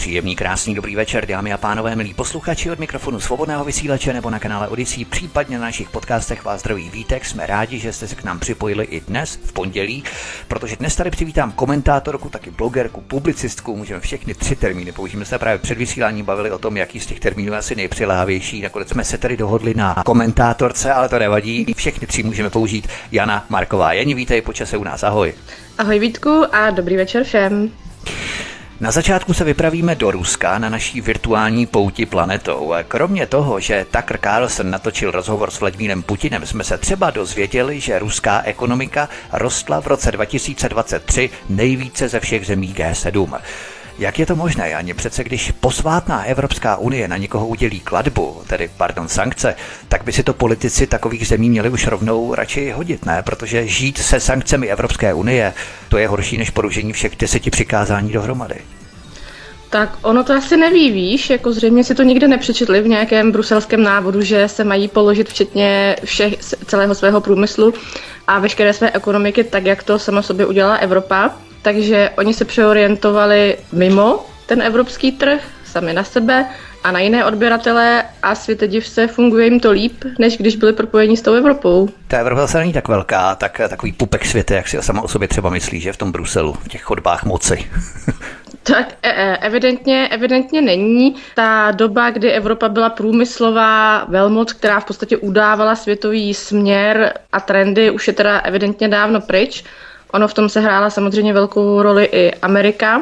Příjemný, krásný, dobrý večer, dámy a pánové, milí posluchači od mikrofonu Svobodného vysílače nebo na kanále Odyssey, případně na našich podcastech vás zdraví Vítek. Jsme rádi, že jste se k nám připojili i dnes, v pondělí, protože dnes tady přivítám komentátorku, taky blogerku, publicistku, můžeme všechny 3 termíny použít. My jsme právě před vysíláním bavili o tom, jaký z těch termínů je asi nejpřilávější. Nakonec jsme se tady dohodli na komentátorce, ale to nevadí, všechny 3 můžeme použít. Jana Marková. Jani, vítej po čase u nás, ahoj. Ahoj Vítku a dobrý večer všem. Na začátku se vypravíme do Ruska na naší virtuální pouti planetou. Kromě toho, že Tucker Carlson natočil rozhovor s Vladimírem Putinem, jsme se třeba dozvěděli, že ruská ekonomika rostla v roce 2023 nejvíce ze všech zemí G7. Jak je to možné, Janě? Přece když posvátná Evropská unie na někoho udělí klatbu, sankce, tak by si to politici takových zemí měli už rovnou radši hodit, ne? Protože žít se sankcemi Evropské unie, to je horší než porušení všech 10 přikázání dohromady. Tak ono to asi neví, víš, jako zřejmě si to nikde nepřečetli v nějakém bruselském návodu, že se mají položit včetně celého svého průmyslu a veškeré své ekonomiky tak, jak to sama sobě udělala Evropa. Takže oni se přeorientovali mimo ten evropský trh, sami na sebe a na jiné odběratele a světe div se, funguje jim to líp, než když byli propojeni s tou Evropou. Ta Evropa zase není tak velká, tak takový pupek světa, jak si sama o sobě třeba myslí, že v tom Bruselu, v těch chodbách moci. Tak evidentně není. Ta doba, kdy Evropa byla průmyslová velmoc, která v podstatě udávala světový směr a trendy, už je teda evidentně dávno pryč. Ono v tom se hrála samozřejmě velkou roli i Amerika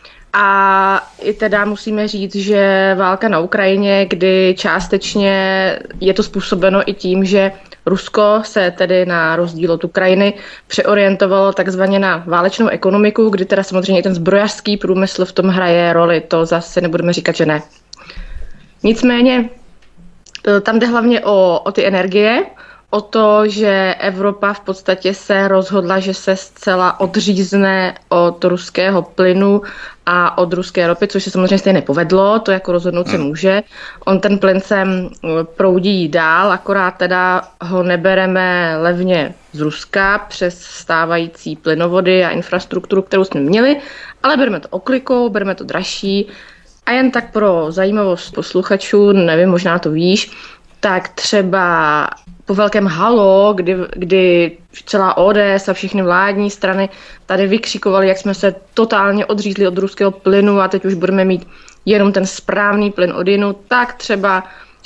a i teda musíme říct, že válka na Ukrajině, kdy částečně je to způsobeno i tím, že Rusko se tedy na rozdíl od Ukrajiny přeorientovalo takzvaně na válečnou ekonomiku, kdy teda samozřejmě i ten zbrojařský průmysl v tom hraje roli, to zase nebudeme říkat, že ne. Nicméně tam jde hlavně o ty energie, o to, že Evropa v podstatě se rozhodla, že se zcela odřízne od ruského plynu a od ruské ropy, což se samozřejmě stejně nepovedlo, to jako rozhodnout se může. On ten plyn sem proudí dál, akorát teda ho nebereme levně z Ruska přes stávající plynovody a infrastrukturu, kterou jsme měli, ale bereme to oklikou, bereme to dražší. A jen tak pro zajímavost posluchačů, nevím, možná to víš, tak třeba po velkém halo, kdy celá ODS a všechny vládní strany tady vykřikovali, jak jsme se totálně odřízli od ruského plynu a teď už budeme mít jenom ten správný plyn odjinud, tak třeba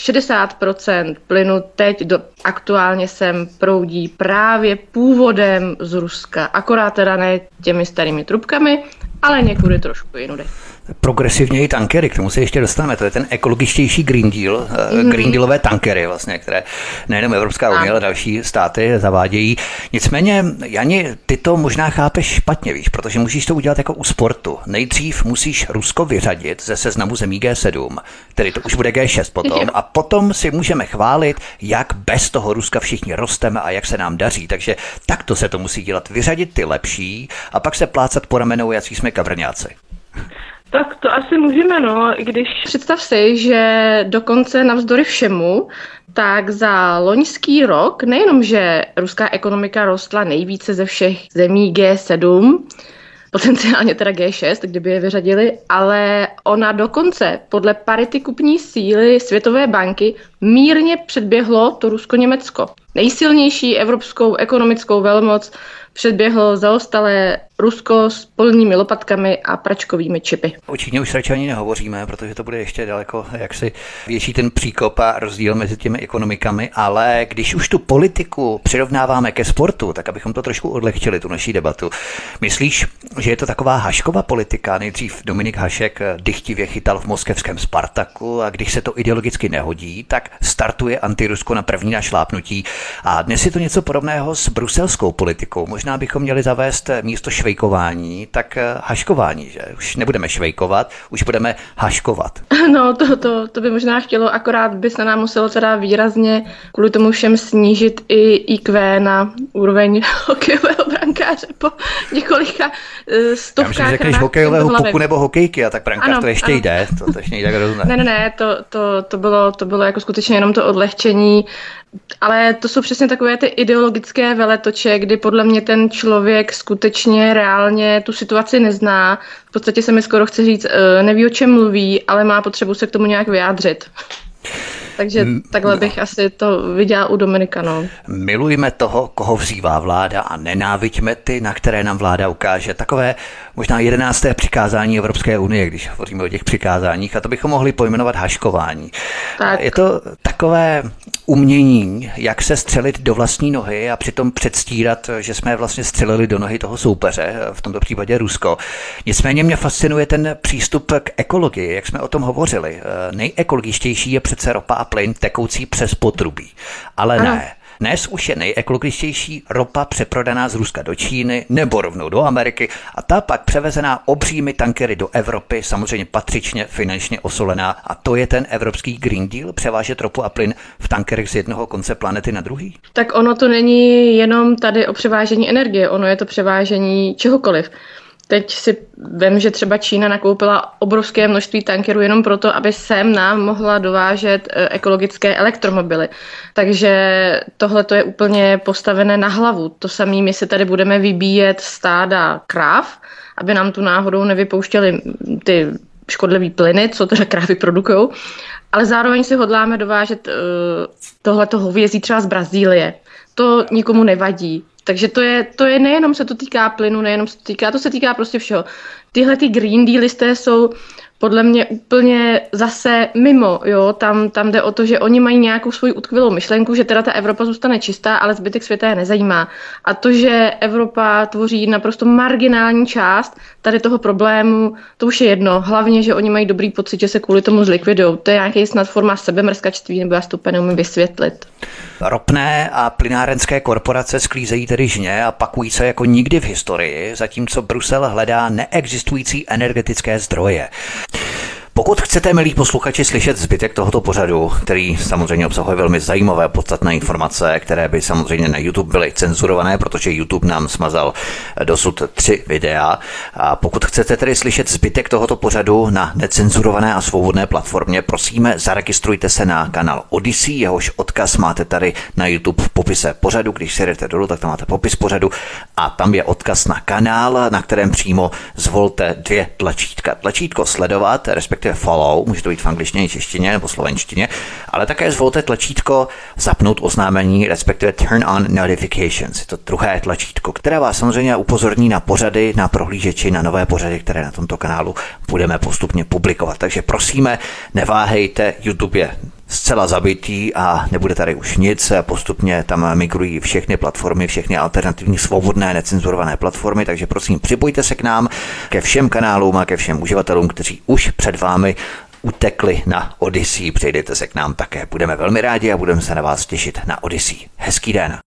60% plynu teď aktuálně sem proudí právě původem z Ruska, akorát teda ne těmi starými trubkami, ale někudy trošku jinudy. Progresivněji tankery, k tomu se ještě dostaneme, to je ten ekologičtější Green Deal, Green Dealové tankery vlastně, které nejenom Evropská unie, ale další státy zavádějí. Nicméně, Jani, ty to možná chápeš špatně, víš, protože musíš to udělat jako u sportu. Nejdřív musíš Rusko vyřadit ze seznamu zemí G7, tedy to už bude G6 potom, a potom si můžeme chválit, jak bez toho Ruska všichni rosteme a jak se nám daří. Takže takto se to musí dělat, vyřadit ty lepší a pak se plácat po ramenou, jací jsme kavrňáci. Tak to asi můžeme, no, i když představ si, že dokonce navzdory všemu, tak za loňský rok nejenom, že ruská ekonomika rostla nejvíce ze všech zemí G7, potenciálně teda G6, kdyby je vyřadili, ale ona dokonce podle parity kupní síly Světové banky mírně předběhlo to Rusko-Německo. Nejsilnější evropskou ekonomickou velmoc předběhlo zaostalé Rusko s polními lopatkami a pračkovými čipy. O Číně už radši ani nehovoříme, protože to bude ještě daleko jaksi větší ten příkop a rozdíl mezi těmi ekonomikami, ale když už tu politiku přirovnáváme ke sportu, tak abychom to trošku odlehčili, tu naší debatu. Myslíš, že je to taková Haškova politika? Nejdřív Dominik Hašek dychtivě chytal v moskevském Spartaku a když se to ideologicky nehodí, tak startuje antirusko na první našlápnutí. A dnes je to něco podobného s bruselskou politikou. Možná bychom měli zavést místo švejkování, tak haškování, že? Už nebudeme švejkovat, už budeme haškovat. No, to by možná chtělo, akorát by se nám muselo teda výrazně kvůli tomu všem snížit i IQ na úroveň hokejového brankáře po několika stovkách. Já myslím, že řekneš hokejového puku nebo hokejky, a tak brankář to ještě jde, to ještě nejde tak rozumné. Ne, to bylo jako skutečně jenom to odlehčení, ale to jsou přesně takové ty ideologické veletoče, kdy podle mě ten člověk skutečně reálně tu situaci nezná. V podstatě se mi skoro chce říct, neví, o čem mluví, ale má potřebu se k tomu nějak vyjádřit. Takže takhle bych asi to viděla u Dominika. No. Milujme toho, koho vzývá vláda a nenáviďme ty, na které nám vláda ukáže. Takové možná 11. přikázání Evropské unie, když hovoříme o těch přikázáních, a to bychom mohli pojmenovat haškování. Tak. Je to takové umění, jak se střelit do vlastní nohy a přitom předstírat, že jsme vlastně střelili do nohy toho soupeře, v tomto případě Rusko. Nicméně mě fascinuje ten přístup k ekologii, jak jsme o tom hovořili. Nejekologičtější je přece ropa a plyn tekoucí přes potrubí. Ale ano. Ne. Dnes už je nejekologičtější ropa přeprodaná z Ruska do Číny nebo rovnou do Ameriky a ta pak převezená obřími tankery do Evropy, samozřejmě patřičně finančně osolená. A to je ten evropský Green Deal, převážet ropu a plyn v tankerech z jednoho konce planety na druhý? Tak ono to není jenom tady o převážení energie, ono je to převážení čehokoliv. Teď si vem, že třeba Čína nakoupila obrovské množství tankerů jenom proto, aby sem nám mohla dovážet ekologické elektromobily. Takže tohle to je úplně postavené na hlavu. To samé my si tady budeme vybíjet stáda kráv, aby nám tu náhodou nevypouštěly ty škodlivý plyny, co teda krávy produkujou. Ale zároveň si hodláme dovážet tohleto hovězí třeba z Brazílie. To nikomu nevadí. Takže to je nejenom se to týká plynu, nejenom se to týká, to se týká prostě všeho. Tyhle ty green dealisté jsou podle mě úplně zase mimo, jo, tam jde o to, že oni mají nějakou svoji utkvělou myšlenku, že teda ta Evropa zůstane čistá, ale zbytek světa je nezajímá. A to, že Evropa tvoří naprosto marginální část tady toho problému, to už je jedno. Hlavně, že oni mají dobrý pocit, že se kvůli tomu zlikvidujou. To je nějaký snad forma sebemrskačství, nebo já si to úplně neumím vysvětlit. Ropné a plynárenské korporace sklízejí tedy žně a pakují se jako nikdy v historii, zatímco Brusel hledá neexistující energetické zdroje. Pokud chcete, milí posluchači, slyšet zbytek tohoto pořadu, který samozřejmě obsahuje velmi zajímavé podstatné informace, které by samozřejmě na YouTube byly cenzurované, protože YouTube nám smazal dosud 3 videa. A pokud chcete tedy slyšet zbytek tohoto pořadu na necenzurované a svobodné platformě, prosíme, zaregistrujte se na kanál Odyssey, jehož odkaz máte tady na YouTube v popise pořadu. Když si jdete dolů, tak tam máte popis pořadu a tam je odkaz na kanál, na kterém přímo zvolte 2 tlačítka. Tlačítko sledovat, respektive follow, může to být v angličtině, češtině nebo slovenštině, ale také zvolte tlačítko zapnout oznámení, respektive turn on notifications. Je to druhé tlačítko, které vás samozřejmě upozorní na pořady, na prohlížeči, na nové pořady, které na tomto kanálu budeme postupně publikovat. Takže prosíme, neváhejte, YouTube je zcela zabitý a nebude tady už nic. Postupně tam migrují všechny platformy, všechny alternativní svobodné necenzurované platformy, takže prosím, připojte se k nám, ke všem kanálům a ke všem uživatelům, kteří už před vámi utekli na Odyssey. Přejdete se k nám také. Budeme velmi rádi a budeme se na vás těšit na Odyssey. Hezký den.